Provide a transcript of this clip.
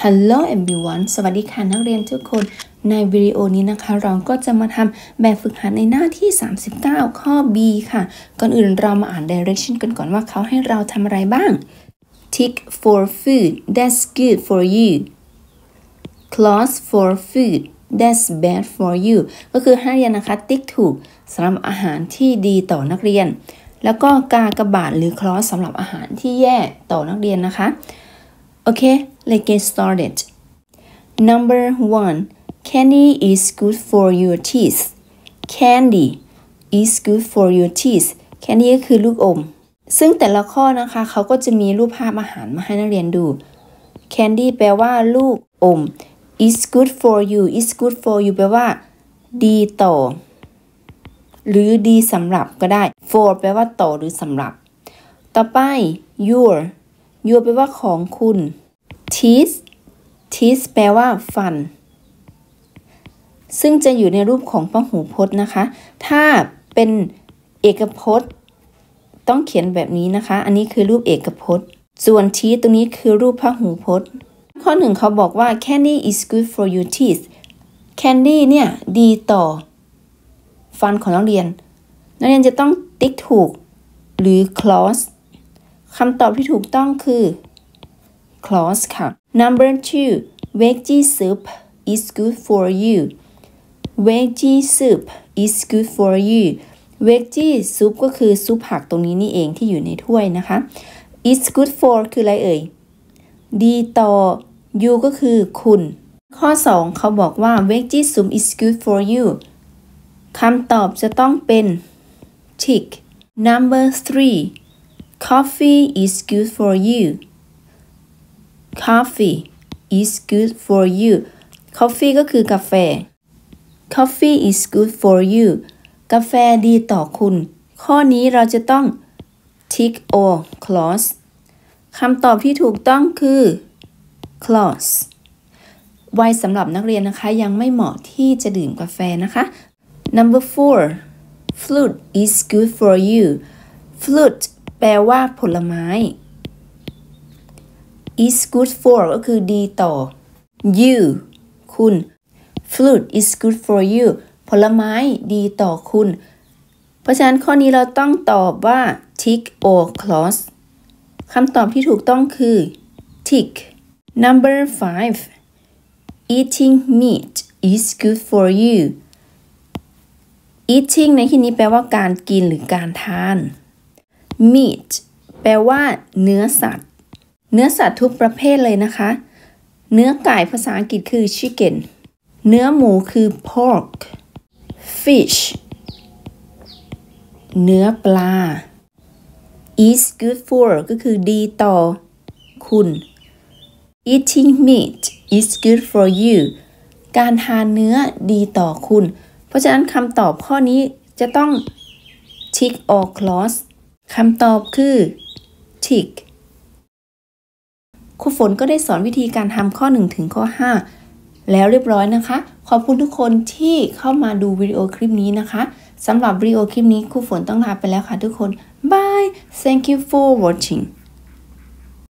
Hello everyone สวัสดีค่ะนักเรียนทุกคนในวิดีโอนี้นะคะเราก็จะมาทำแบบฝึกหัดในหน้าที่39ข้อ B ค่ะก่อนอื่นเรามาอ่าน direction กันก่อนว่าเขาให้เราทำอะไรบ้าง Tick for food that's good for you Close for food that's bad for you ก็คือให้นักเรียนนะคะติ๊กถูกสำหรับอาหารที่ดีต่อนักเรียนแล้วก็กากบาทหรือ close สำหรับอาหารที่แย่ต่อนักเรียนนะคะOkay, let's get started. Number 1. Candy is good for your teeth. Candy is good for your teeth. Candy ก็คือลูกอมซึ่งแต่ละข้อนะคะเขาก็จะมีรูปภาพอาหารมาให้นักเรียนดู Candy แปลว่าลูกอม is good for you is good for you แปลว่าดีต่อหรือดีสำหรับก็ได้ for แปลว่าต่อหรือสำหรับต่อไป your แปลว่าของคุณ teeth แปลว่าฟันซึ่งจะอยู่ในรูปของพหูพจน์นะคะถ้าเป็นเอกพจน์ต้องเขียนแบบนี้นะคะอันนี้คือรูปเอกพจน์ส่วน teeth ตรงนี้คือรูปพหูพจน์ข้อหนึ่งเขาบอกว่า candy is good for your teeth candy เนี่ยดีต่อฟันของนักเรียนจะต้องติ๊กถูกหรือ closeคำตอบที่ถูกต้องคือ close ค่ะ Number 2 veggie soup is good for you veggie soup is good for you veggie soup ก็คือซุปผักตรงนี้นี่เองที่อยู่ในถ้วยนะคะ is good for คืออะไรเอ่ยดีต่อ you ก็คือคุณข้อ2เขาบอกว่า veggie soup is good for you คำตอบจะต้องเป็น tick Number 3 Coffee is good for you Coffee is good for you Coffee ก็คือกาแฟ Coffee is good for you กาแฟดีต่อคุณข้อนี้เราจะต้อง tick or close คำตอบที่ถูกต้องคือ close วัยสำหรับนักเรียนนะคะยังไม่เหมาะที่จะดื่มกาแฟนะคะ Number 4 Fruit is good for you Fruit แปลว่าผลไม้ is good for ก็คือดีต่อ you คุณ fruit is good for you ผลไม้ดีต่อคุณเพราะฉะนั้นข้อนี้เราต้องตอบว่า tick or close คำตอบที่ถูกต้องคือ tick Number 5 eating meat is good for you eating ในที่นี้แปลว่าการกินหรือการทาน meat แปลว่าเนื้อสัตว์ทุกประเภทเลยนะคะเนื้อไก่ภาษาอังกฤษคือ chicken เนื้อหมูคือ pork fish เนื้อปลา is good for ก็คือดีต่อคุณ eating meat is good for you การทานเนื้อดีต่อคุณเพราะฉะนั้นคำตอบข้อนี้จะต้อง tick or close คำตอบคือ tick ครูฝนก็ได้สอนวิธีการทำข้อ1ถึงข้อ5แล้วเรียบร้อยนะคะขอบคุณทุกคนที่เข้ามาดูวิดีโอคลิปนี้นะคะสำหรับวิดีโอคลิปนี้ครูฝนต้องลาไปแล้วค่ะทุกคน Bye Thank you for watching